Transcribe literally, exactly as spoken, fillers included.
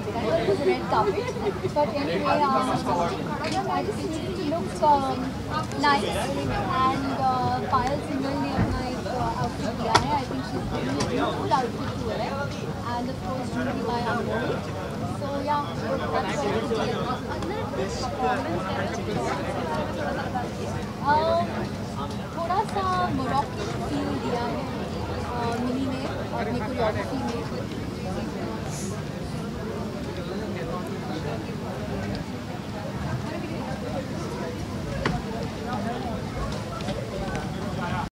I thought it was a red carpet. But anyway, um, I just think it looks um, nice. And uh, Payal Singhal ने अपना एक outfit दिया है. I think she's giving a beautiful outfit to it. And of course, jewelry by Anmol. So yeah, that's what it is. Um, थोड़ा सा Moroccan feel दिया है mini ने और अपनी कोरियोग्राफी में.